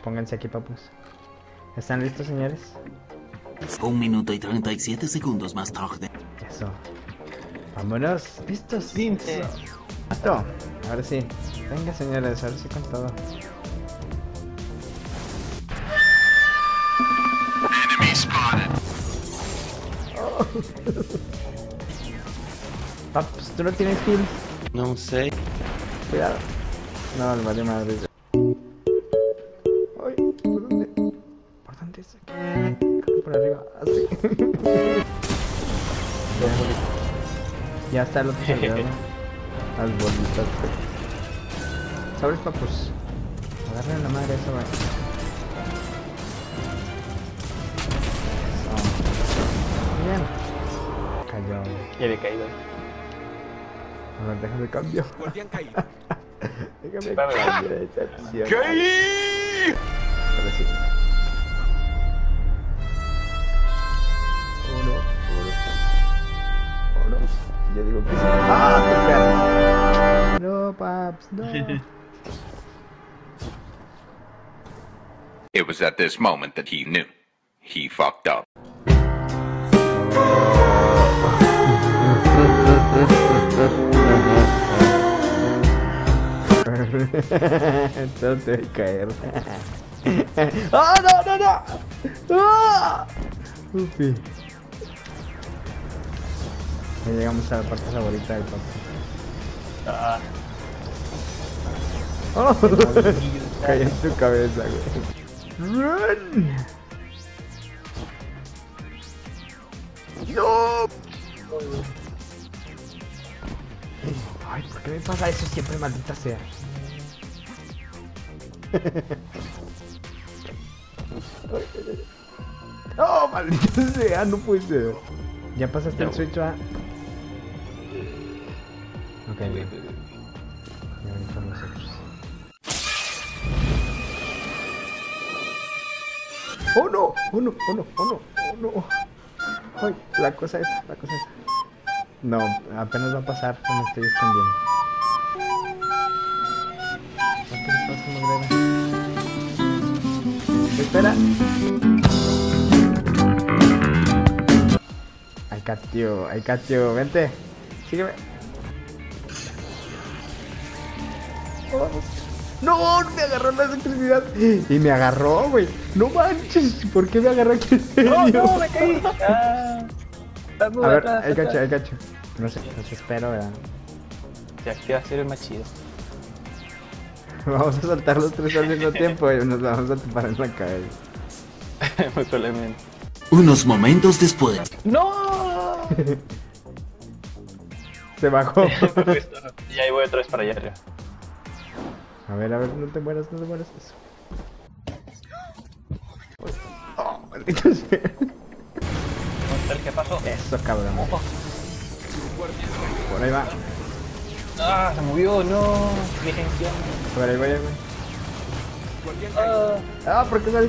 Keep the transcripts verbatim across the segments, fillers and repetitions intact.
Pónganse aquí, papus. ¿Están listos, señores? Un minuto y treinta y siete segundos más tarde. Eso. Vámonos. ¿Listos? Lince. Listo. Ahora sí. Venga, señores, ahora sí con todo. Enemy spotted. Oh. Papus, ¿tú no tienes kill? No sé. Cuidado. No, me valió madre. Ay, ¿por dónde? ¿Por dónde es aquí? Por arriba. Así. Ya está el otro servidor. Las bolitas. Sabes, papus. Agarren la madre esa, güey. Eso. Bien. Cayó. Ya había caído. A ver, déjame cambio. Déjame Vale. cambio de sección. Caí. Ahora sí. Oh no, oh no. Oh no. Yo digo que sí. ¡Ah, tu perro! No, paps, no. It was at this moment that he knew. He fucked up. Esto te va a caer. ¡Ah, no, no, no! ¡Ah! Upi. Ya llegamos a la parte favorita del papá. Ah, ¡Oh! Caí en tu cabeza, güey. ¡Run! ¡No! Ay, ¿por qué me pasa eso siempre, maldita sea? ¡Oh, maldita sea! No puede ser. ¿Ya pasaste el switch, va? Ok, bien. Y ahorita nosotros. ¡Oh, no! ¡Oh, no! ¡Oh, no! ¡Oh, no! ¡Oh, no! ¡Ay! La cosa es, la cosa es. No, apenas va a pasar, me estoy escondiendo. ¿Qué le pasa, Magrera? Espera. I got you, I got you. Vente, sígueme. Oh, no, me agarró la electricidad. Y me agarró, güey. No manches, ¿por qué me agarró aquí en serio? no, no, me caí. Ah, a ver, I got you, I got you. No sé, los espero, ¿verdad? Se activa cero más chido. Vamos a saltar los tres al mismo tiempo y nos vamos a tapar en la cabeza. Muy probablemente. Unos momentos después. ¡No! Se bajó. Y ahí voy otra vez para allá arriba. A ver, a ver, no te mueras, no te mueras. Eso. Oh, maldito sea. ¿Qué pasó? Eso, cabrón. Ojo. Por ahí va. Ah, se movió, no. Mi gestión. Por ahí voy, ahí voy. Ah, Ah, ¿por qué salí?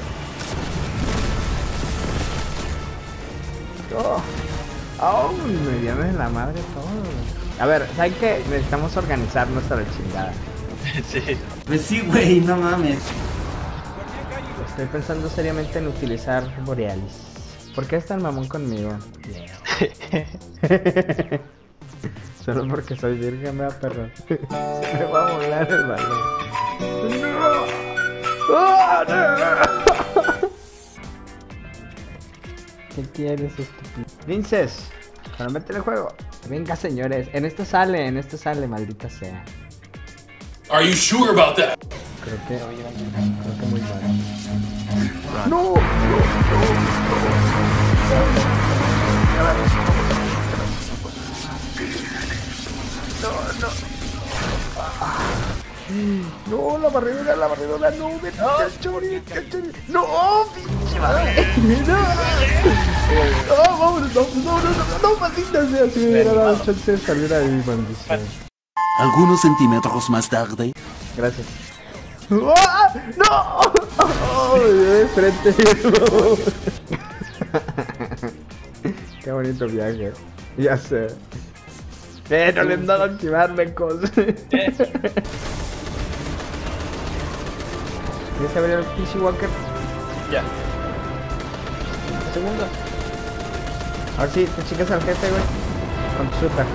Oh. Oh, me dieron en la madre todo. A ver, ¿saben qué? Necesitamos organizarnos a la chingada. sí. Pues sí, güey, no mames. Estoy pensando seriamente en utilizar Borealis. ¿Por qué es tan mamón conmigo? Solo porque soy virgen, me da perro. Se me va a volar el balón. ¡No! ¡Oh, no! ¿Qué quieres, estúpido? Princes, para meter el juego. Venga, señores. En esto sale, en esto sale, maldita sea. Are you sure about that? Creo que... Creo que muy mal. ¡No! No, la barredora, la barredora, no, me cachori, cachori. No, pinche madre. No, no, vámonos, vámonos, no, no, no, no, maldita sea, si me hubiera dado chance de salir ahí, maldición. Algunos centímetros más tarde. Gracias. ¡Ah! ¡No! ¡Oh, de frente! Qué bonito viaje. Ya sé. Eh, no les dado a activar, mecos. ¿Ya se abrió el P C Walker? Ya. Un segundo. Ahora sí, te chicas al jefe, güey. Con tu super.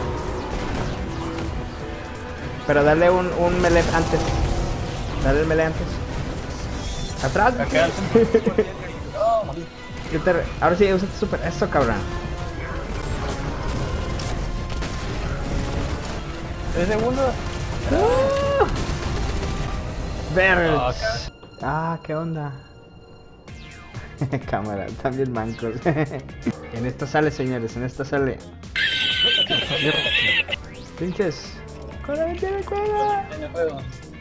Pero dale un, un melee antes. Dale el melee antes. ¡Atrás! Acá. Oh, morí. Yo te- Ahora sí, usa tu super. Eso, cabrón. ¿Tres segundos? ¡Uh! Verge. Oh, Ah, ¿qué onda? Cámara, también mancos. En esta sale, señores, en esta sale. Pinches. ¡Con la ventana de juego! En el juego.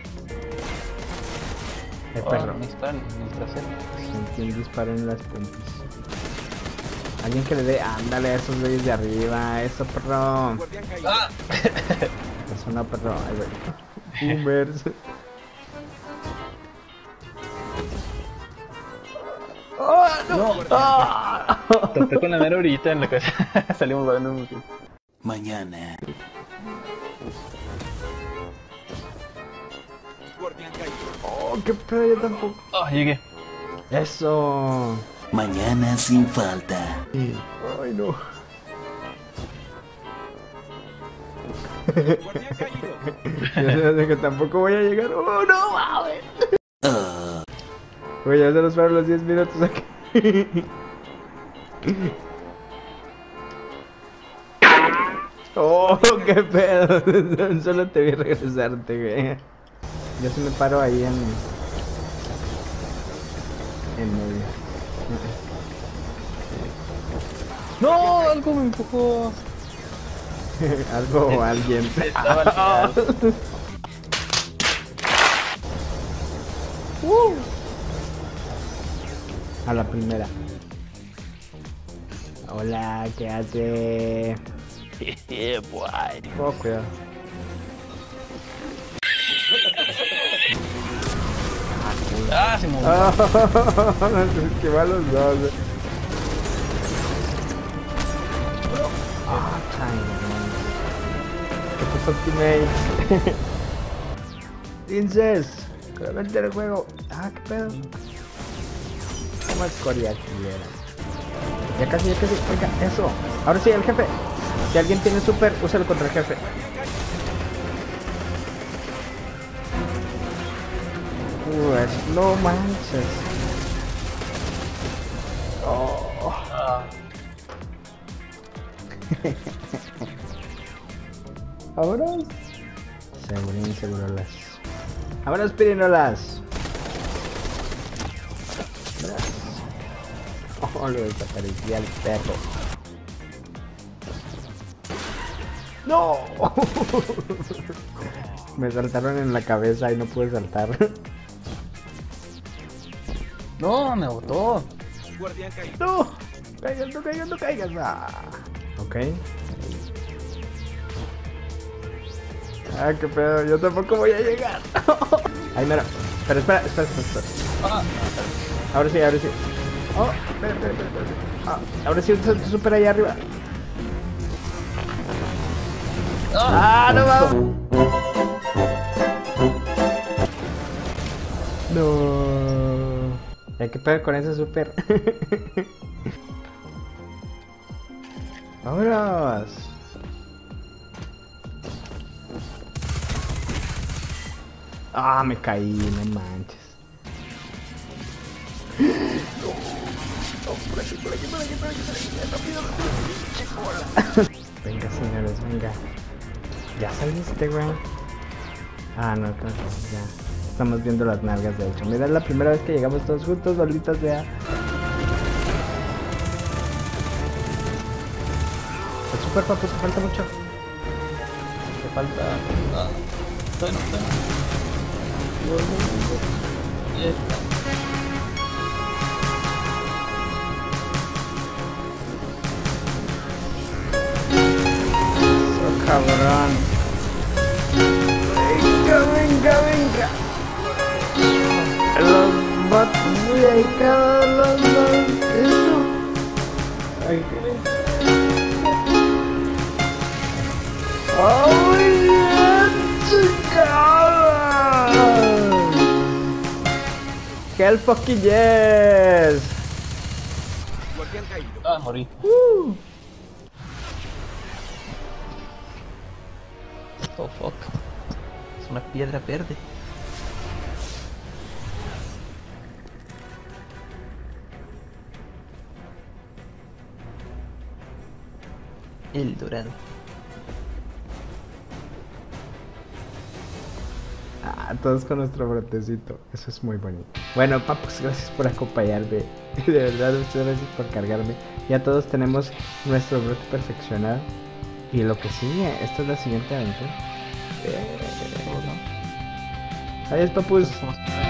El Oh, perro. me disparan en el trasero. ¿Quién dispara en las puntas? Alguien que le dé. Ándale a esos güeyes de arriba. Eso, perro. ¡Ah! Eso no, perro. Ay, güey. Boomers. ¡Oh, no! ¡Ah! Topé con la mera orillita en la cabeza. Salimos volando un poquito. Mañana. ¡Oh, qué pedo! Yo tampoco. Oh, llegué. ¡Eso! Mañana sin falta. ¡Ay, no! Yo sé que tampoco voy a llegar. ¡Oh, no, mames! Ah, Güey, ya se nos fueron los diez minutos aquí. ¡Oh, qué pedo! Solo te vi regresarte, güey. Yo sí me paro ahí en... En medio. No, algo me empujó. Algo o alguien. Estaba al final. Uh. A la primera. Hola, ¿qué hace? Oh, cuidado. Ah, se movió. Ah, nos esquiva los dos. Ah, time. ¿Qué pasó, teammates? Princess, claramente el juego. Ah, qué pedo. ¿Cómo es Corea quiera? Ya casi, ya casi. Venga, eso. Ahora sí, el jefe. Si alguien tiene super, úsalo contra el jefe. Uh, no manches. Oh. Ah, Ahora. Segurín, segurolas. Ahora pirinolas. Oh, lo desaparecía el perro. ¡No! Me saltaron en la cabeza y no pude saltar. no, me botó. ¡No! ¡Caigas, no caigas, no caigas! Ah. Ok. Ah, qué pedo, yo tampoco voy a llegar. Ay, mira. Pero espera, espera, espera, espera. Ah, Ahora sí, ahora sí. Oh, espera, espera, espera, espera. Ah, ahora sí, usa tu super allá arriba. Ah, no vamos. No. Ya que pedo con ese super. Vámonos. Ah, me caí, no manches. Venga, señores, venga. Ya saliste, güey. Ah, no, claro, ya. Estamos viendo las nalgas, de hecho. Mira, es la primera vez que llegamos todos juntos, malditas sea. El super papu, te falta mucho. te falta. Ah, bueno, bueno. Ya está. Oh, cabrón. Venga, venga, venga. Los bots muy dedicados, los dos. Eso. Ay, qué. ¡Oh, bien, chicas! Hell fucking yes. Ah, morí. Uh. Oh, fuck. Es una piedra verde. El dorado. Ah, todos con nuestro brotecito. Eso es muy bonito. Bueno, papus, gracias por acompañarme. De verdad, muchas gracias por cargarme. Ya todos tenemos nuestro brote perfeccionado. Y lo que sigue, esta es la siguiente aventura. Eh, Adiós, papus.